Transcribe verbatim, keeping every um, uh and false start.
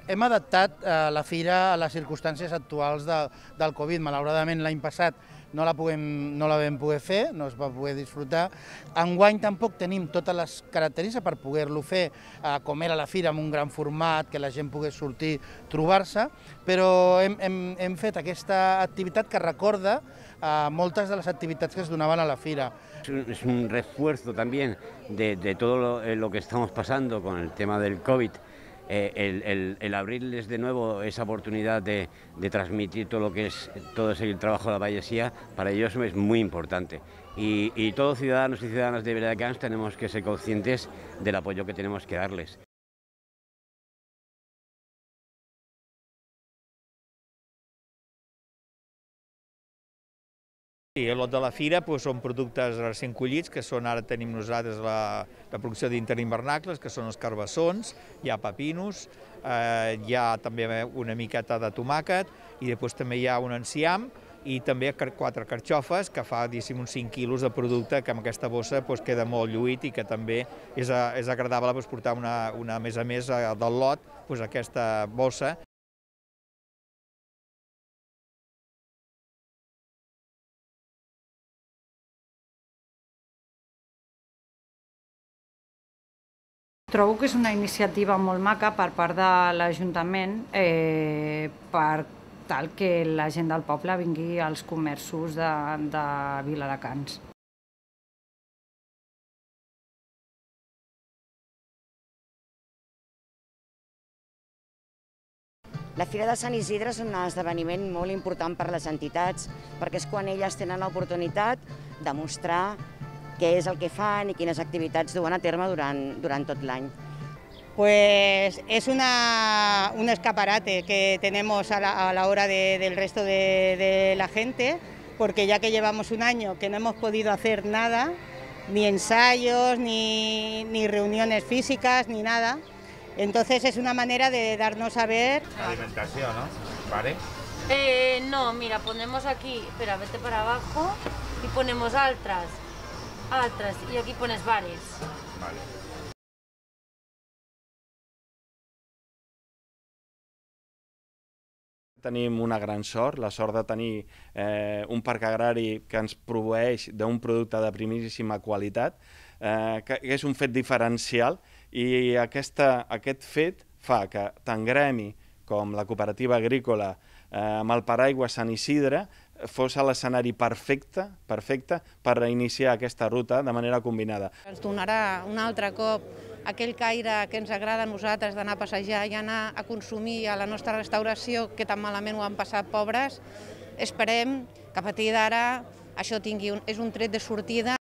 Hem adaptat eh, la fira a les circumstàncies actuals de, del Covid. Malauradament l'any passat no la, puguem, no la vam poder fer, no es va poder disfrutar. Enguany tampoc tenim totes les característiques per poder-lo fer eh, com era la fira, amb un gran format, que la gent pogués sortir, trobar-se, però hem, hem, hem fet aquesta activitat que recorda eh, moltes de les activitats que es donaven a la fira. Es un refuerzo también de, de todo lo, lo que estamos pasando con el tema del COVID. Eh, el, el, el abrirles de nuevo esa oportunidad de, de transmitir todo lo que es todo ese trabajo de la Vallesía, para ellos es muy importante. Y, y todos ciudadanos y ciudadanas de Viladecans tenemos que ser conscientes del apoyo que tenemos que darles. I el lot de la fira doncs, són productes recent collits, que són, ara tenim nosaltres la, la producció d'interinvernacles, que són els carbassons, hi ha pepinos, eh, hi ha també una miqueta de tomàquet, i després també hi ha un enciam, i també quatre carxofes, que fa diguéssim, uns cinc quilos de producte, que amb aquesta bossa doncs, queda molt lluït i que també és, és agradable doncs, portar una, una, a més a més del lot doncs, aquesta bossa. Trobo que és una iniciativa molt maca per part de l'Ajuntament eh, per tal que la gent del poble vingui als comerços de, de Viladecans. La Fira de Sant Isidre és un esdeveniment molt important per a les entitats, perquè és quan elles tenen l'oportunitat de mostrar qué es el que fan y quines activitats duen a terme durant, durant tot l'any. Pues es una, un escaparate que tenemos a la, a la hora de, del resto de, de la gente, porque ya que llevamos un año que no hemos podido hacer nada, ni ensayos, ni, ni reuniones físicas, ni nada, entonces es una manera de darnos a ver... Alimentación, ¿no? ¿Vale? Eh, no, mira, ponemos aquí, espera, vete para abajo y ponemos altras. Altres, i aquí pones bares. Vale. Tenim una gran sort, la sort de tenir eh, un parc agrari que ens proveeix d'un producte de primíssima qualitat, eh, que és un fet diferencial, i aquesta, aquest fet fa que tant Gremi com la cooperativa agrícola eh, amb el paraigua Sant Isidre fos l'escenari perfecte, perfecte per iniciar aquesta ruta de manera combinada. Ens donarà un altre cop aquell caire que ens agrada a nosaltres d'anar a passejar i anar a consumir a la nostra restauració, que tan malament ho han passat pobres. Esperem que a partir d'ara això tingui un, és un tret de sortida.